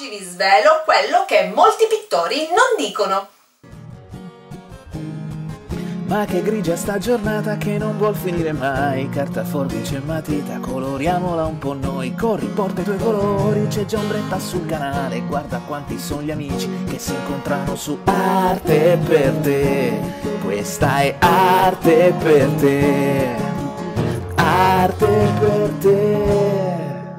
Oggi vi svelo quello che molti pittori non dicono. Ma che grigia sta giornata che non vuol finire mai. Carta, forbice e matita, coloriamola un po' noi. Corri, porta i tuoi colori, c'è già ombretta sul canale. Guarda quanti sono gli amici che si incontrano su Arte per te. Questa è arte per te. Arte per te.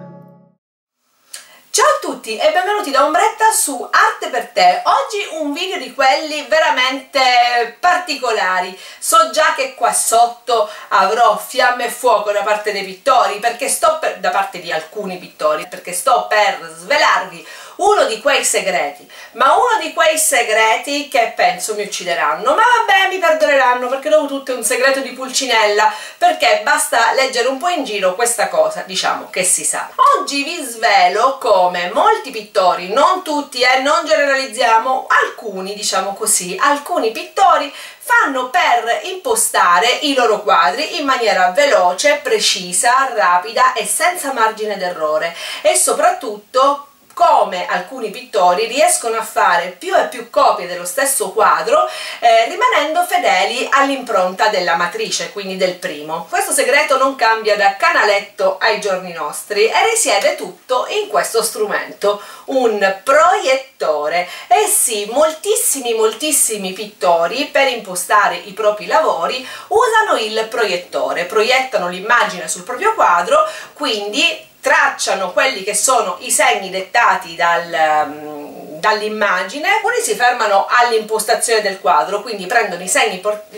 Ciao a tutti e benvenuti da Ombretta su Arte per te. Oggi un video di quelli veramente particolari. So già che qua sotto avrò fiamme e fuoco da parte dei pittori, da parte di alcuni pittori, perché sto per svelarvi uno di quei segreti, ma uno di quei segreti che penso mi uccideranno, ma vabbè, mi perdoneranno perché dopo tutto è un segreto di Pulcinella, perché basta leggere un po' in giro questa cosa, diciamo che si sa. Oggi vi svelo come molti pittori, non tutti, non generalizziamo, alcuni, diciamo così, alcuni pittori fanno per impostare i loro quadri in maniera veloce, precisa, rapida e senza margine d'errore, e soprattutto come alcuni pittori riescono a fare più e più copie dello stesso quadro, rimanendo fedeli all'impronta della matrice, quindi del primo. Questo segreto non cambia da Canaletto ai giorni nostri e risiede tutto in questo strumento, un proiettore. E sì, moltissimi pittori per impostare i propri lavori usano il proiettore, proiettano l'immagine sul proprio quadro, quindi tracciano quelli che sono i segni dettati dall'immagine. Alcuni si fermano all'impostazione del quadro, quindi prendono i segni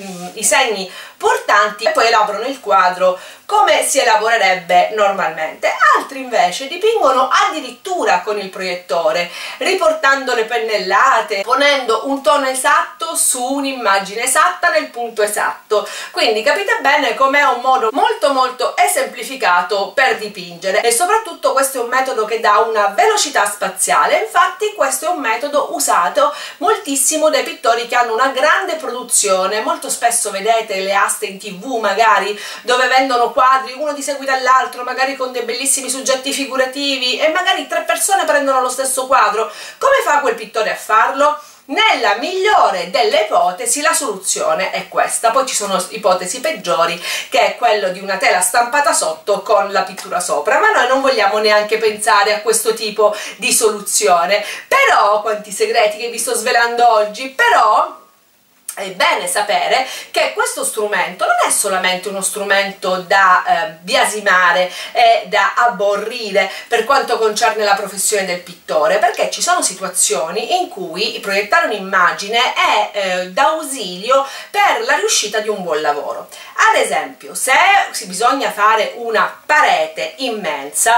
portanti e poi elaborano il quadro come si elaborerebbe normalmente. Altri invece dipingono addirittura con il proiettore, riportando le pennellate, ponendo un tono esatto su un'immagine esatta nel punto esatto. Quindi capite bene com'è un modo molto esemplificato per dipingere, e soprattutto questo è un metodo che dà una velocità spaziale. Infatti questo è un metodo usato moltissimo dai pittori che hanno una grande produzione. Molto spesso vedete le aste in TV magari dove vendono quadri uno di seguito all'altro, magari con dei bellissimi soggetti figurativi, e magari 3 persone prendono lo stesso quadro. Come fa quel pittore a farlo? Nella migliore delle ipotesi la soluzione è questa, poi ci sono ipotesi peggiori, che è quello di una tela stampata sotto con la pittura sopra, ma noi non vogliamo neanche pensare a questo tipo di soluzione. Però quanti segreti che vi sto svelando oggi. Però è bene sapere che questo strumento non è solamente uno strumento da biasimare e da aborrire per quanto concerne la professione del pittore, perché ci sono situazioni in cui proiettare un'immagine è d'ausilio per la riuscita di un buon lavoro. Ad esempio, se bisogna fare una parete immensa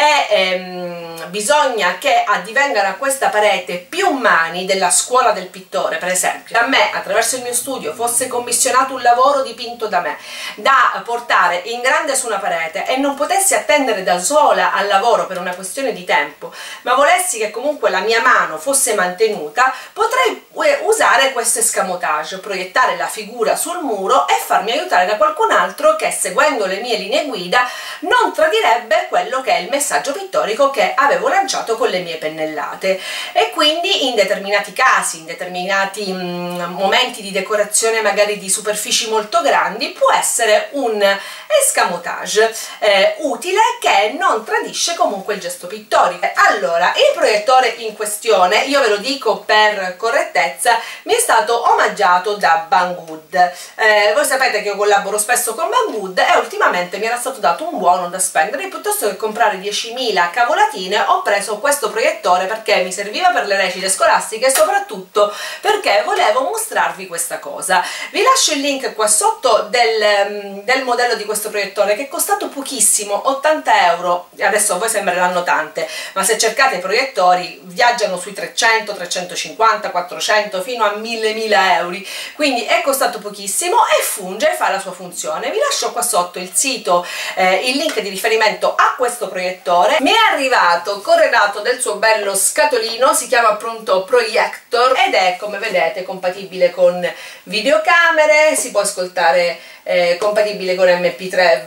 e bisogna che addivengano a questa parete più mani della scuola del pittore, per esempio, a me attraverso il mio studio fosse commissionato un lavoro dipinto da me da portare in grande su una parete e non potessi attendere da sola al lavoro per una questione di tempo, ma volessi che comunque la mia mano fosse mantenuta, potrei usare questo escamotage, proiettare la figura sul muro e farmi aiutare da qualcun altro che, seguendo le mie linee guida, non tradirebbe quello che è il messaggio pittorico che avevo lanciato con le mie pennellate. E quindi in determinati casi, in determinati momenti di decorazione magari di superfici molto grandi, può essere un escamotage utile che non tradisce comunque il gesto pittorico. Allora, il proiettore in questione, io ve lo dico per correttezza, mi è stato omaggiato da Banggood. Voi sapete che io collaboro spesso con Banggood e ultimamente mi era stato dato un buono da spendere. Piuttosto che comprare 10.000 cavolatine, ho preso questo proiettore perché mi serviva per le recite scolastiche e soprattutto perché volevo mostrarvi questa cosa. Vi lascio il link qua sotto del modello di questo proiettore, che è costato pochissimo, 80 euro. Adesso a voi sembreranno tante, ma se cercate i proiettori viaggiano sui 300, 350, 400 fino a 1000 euro, quindi è costato pochissimo e funge e fa la sua funzione. Vi lascio qua sotto il sito, il link di riferimento a questo proiettore. Mi è arrivato corredato del suo bello scatolino, si chiama appunto Proiector ed è, come vedete, compatibile con videocamere, si può ascoltare, compatibile con MP3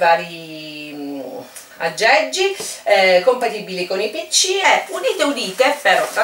vari aggeggi, compatibili con i PC e udite udite per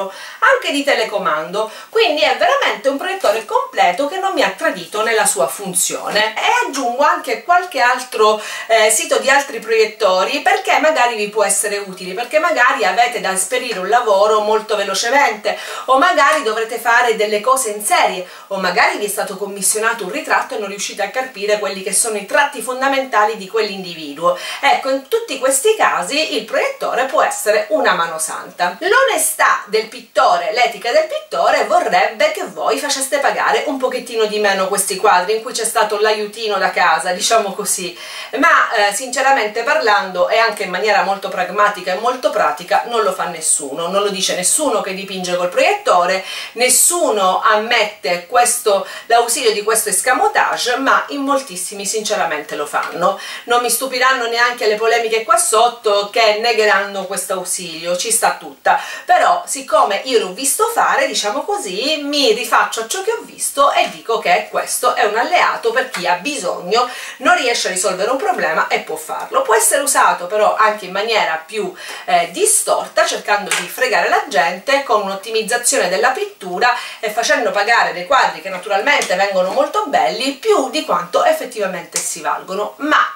microfono, anche di telecomando, quindi è veramente un proiettore completo che non mi ha tradito nella sua funzione. E aggiungo anche qualche altro sito di altri proiettori, perché magari vi può essere utile, perché magari avete da esperire un lavoro molto velocemente, o magari dovrete fare delle cose in serie, o magari vi è stato commissionato un ritratto e non riuscite a capire quelli che sono i tratti fondamentali di quell'individuo. Ecco, in tutti questi casi il proiettore può essere una mano santa. L'onestà del pittore, l'etica del pittore vorrebbe che voi faceste pagare un pochettino di meno questi quadri in cui c'è stato l'aiutino da casa, diciamo così, ma sinceramente parlando, e anche in maniera molto pragmatica e molto pratica, non lo fa nessuno, non lo dice nessuno che dipinge col proiettore, nessuno ammette l'ausilio di questo escamotage, ma in moltissimi sinceramente lo fanno. Non mi stupiranno neanche le polemiche qua sotto che negheranno questo ausilio, ci sta tutta, però siccome io l'ho visto fare, diciamo così, mi rifaccio a ciò che ho visto e dico che questo è un alleato per chi ha bisogno, non riesce a risolvere un problema e può farlo. Può essere usato però anche in maniera più distorta, cercando di fregare la gente con un'ottimizzazione della pittura e facendo pagare dei quadri che naturalmente vengono molto belli più di quanto effettivamente si valgono,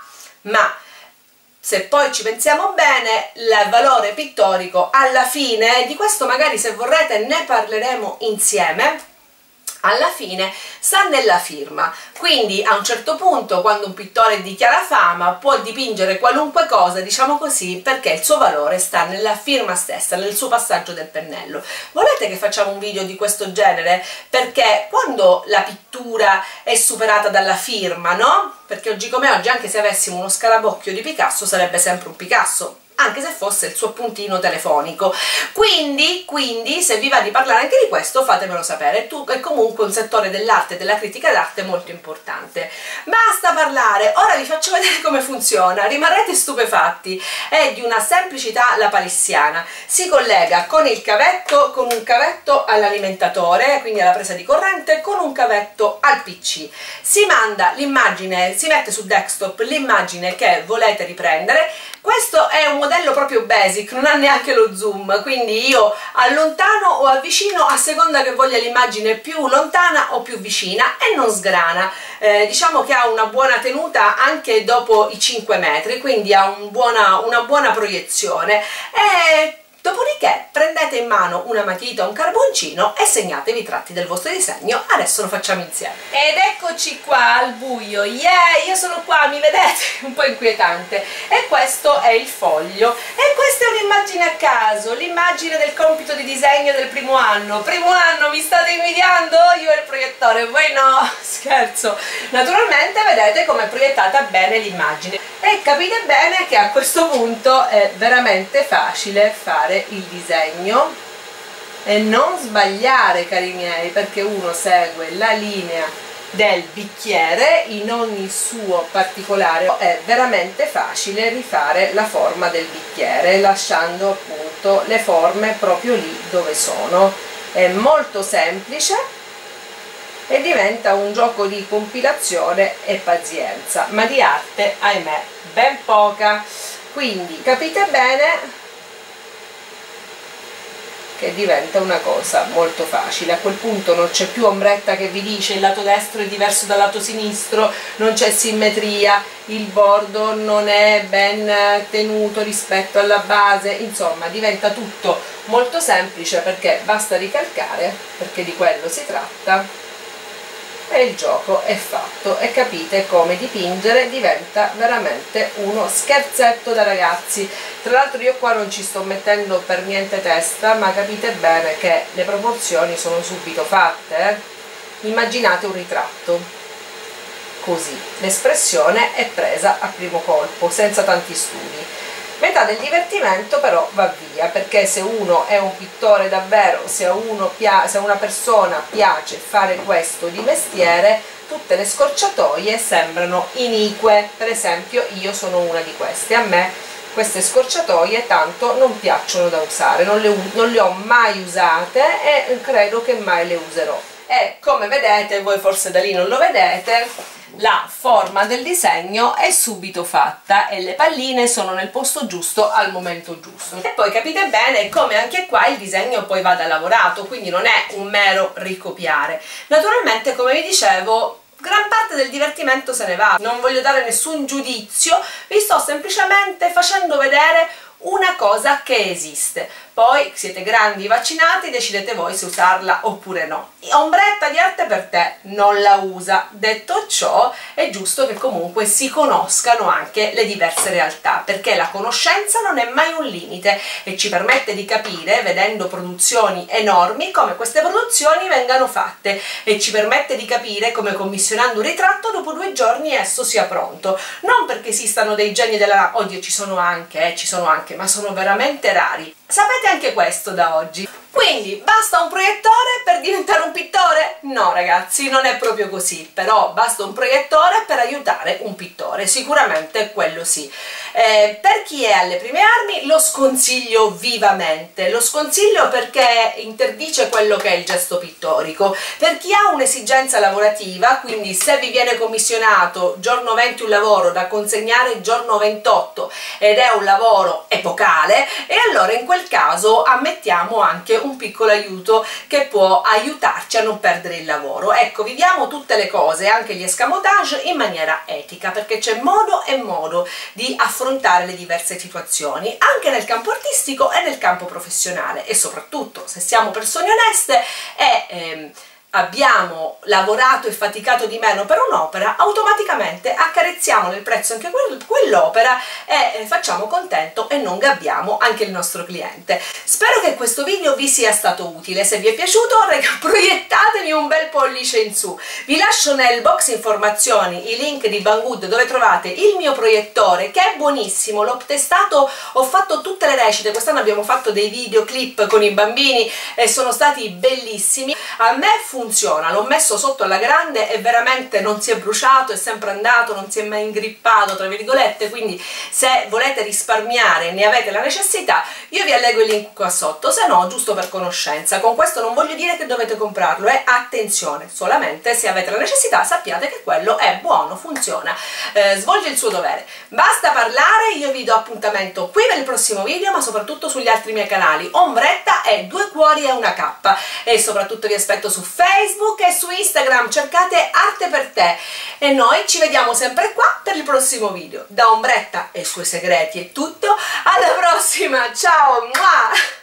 ma se poi ci pensiamo bene, il valore pittorico alla fine, di questo magari se vorrete ne parleremo insieme, alla fine sta nella firma. Quindi a un certo punto, quando un pittore dichiara fama, può dipingere qualunque cosa, diciamo così, perché il suo valore sta nella firma stessa, nel suo passaggio del pennello. Volete che facciamo un video di questo genere? Perché quando la pittura è superata dalla firma, no? Perché oggi come oggi, anche se avessimo uno scarabocchio di Picasso, sarebbe sempre un Picasso, anche se fosse il suo appuntino telefonico. Quindi se vi va di parlare anche di questo, fatemelo sapere. È comunque un settore dell'arte e della critica d'arte molto importante. Basta parlare, ora vi faccio vedere come funziona, rimarrete stupefatti. È di una semplicità lapalissiana, si collega con il cavetto, con un cavetto all'alimentatore, quindi alla presa di corrente, con un cavetto al PC. Si manda l'immagine, si mette su desktop l'immagine che volete riprendere. Questo è un modello proprio basic, non ha neanche lo zoom, quindi io allontano o avvicino a seconda che voglia l'immagine più lontana o più vicina, e non sgrana. Diciamo che ha una buona tenuta anche dopo i 5 metri, quindi ha una buona proiezione. Dopodiché prendete in mano una matita o un carboncino e segnatevi i tratti del vostro disegno. Adesso lo facciamo insieme. Ed eccoci qua al buio, yeah, io sono qua, mi vedete? Un po' inquietante. E questo è il foglio. E questa è un'immagine a caso, l'immagine del compito di disegno del primo anno. Primo anno, mi state invidiando? Io e il proiettore, voi no, scherzo. Naturalmente vedete come è proiettata bene l'immagine. E capite bene che a questo punto è veramente facile fare il disegno e non sbagliare, cari miei, perché uno segue la linea del bicchiere in ogni suo particolare. È veramente facile rifare la forma del bicchiere lasciando appunto le forme proprio lì dove sono. È molto semplice e diventa un gioco di compilazione e pazienza, ma di arte, ahimè, ben poca. Quindi capite bene che diventa una cosa molto facile. A quel punto non c'è più ombretta che vi dice il lato destro è diverso dal lato sinistro, non c'è simmetria, il bordo non è ben tenuto rispetto alla base, insomma diventa tutto molto semplice perché basta ricalcare, perché di quello si tratta, e il gioco è fatto e capite come dipingere diventa veramente uno scherzetto da ragazzi. Tra l'altro io qua non ci sto mettendo per niente testa, ma capite bene che le proporzioni sono subito fatte. Immaginate un ritratto così, l'espressione è presa a primo colpo senza tanti studi. Metà del divertimento però va via, perché se uno è un pittore davvero, se a una persona piace fare questo di mestiere, tutte le scorciatoie sembrano inique. Per esempio io sono una di queste, a me queste scorciatoie tanto non piacciono da usare, non le ho mai usate e credo che mai le userò. e come vedete, voi forse da lì non lo vedete, la forma del disegno è subito fatta e le palline sono nel posto giusto al momento giusto. E poi capite bene come anche qua il disegno poi vada lavorato, quindi non è un mero ricopiare. Naturalmente, come vi dicevo, gran parte del divertimento se ne va, non voglio dare nessun giudizio, vi sto semplicemente facendo vedere una cosa che esiste. Poi siete grandi vaccinati, decidete voi se usarla oppure no. Ombretta di Arte per Te non la usa. Detto ciò, è giusto che comunque si conoscano anche le diverse realtà, perché la conoscenza non è mai un limite e ci permette di capire, vedendo produzioni enormi, come queste produzioni vengano fatte, e ci permette di capire come, commissionando un ritratto, dopo 2 giorni esso sia pronto. Non perché esistano dei geni della... Oddio, ci sono anche, ma sono veramente rari. Sapete anche questo da oggi. Quindi basta un proiettore per diventare un pittore? No ragazzi, non è proprio così, però basta un proiettore per aiutare un pittore, sicuramente quello sì. Per chi è alle prime armi lo sconsiglio vivamente, lo sconsiglio perché interdice quello che è il gesto pittorico. Per chi ha un'esigenza lavorativa, quindi se vi viene commissionato giorno 20 un lavoro da consegnare giorno 28 ed è un lavoro epocale, e allora in quel caso ammettiamo anche un piccolo aiuto che può aiutarci a non perdere il lavoro. Ecco, viviamo tutte le cose, anche gli escamotage, in maniera etica, perché c'è modo e modo di affrontare le diverse situazioni, anche nel campo artistico e nel campo professionale, e soprattutto se siamo persone oneste e abbiamo lavorato e faticato di meno per un'opera, automaticamente accarezziamo nel prezzo anche quell'opera e facciamo contento e non gabbiamo anche il nostro cliente. Spero che questo video vi sia stato utile. Se vi è piaciuto, proiettatemi un bel pollice in su. Vi lascio nel box informazioni i link di Banggood, dove trovate il mio proiettore che è buonissimo, l'ho testato, ho fatto tutte le recite, quest'anno abbiamo fatto dei videoclip con i bambini e sono stati bellissimi. A me funziona, l'ho messo sotto alla grande e veramente non si è bruciato, è sempre andato, non si è mai ingrippato tra virgolette, quindi se volete risparmiare e ne avete la necessità, io vi allego il link qua sotto, se no giusto per conoscenza. Con questo non voglio dire che dovete comprarlo, attenzione, solamente se avete la necessità sappiate che quello è buono, funziona, svolge il suo dovere. Basta parlare, io vi do appuntamento qui per il prossimo video, ma soprattutto sugli altri miei canali, Ombretta e 2 cuori e una K, e soprattutto vi aspetto su Facebook e su Instagram, cercate Arte per Te, e noi ci vediamo sempre qua per il prossimo video. Da Ombretta e i suoi segreti è tutto, alla prossima, ciao! Mua!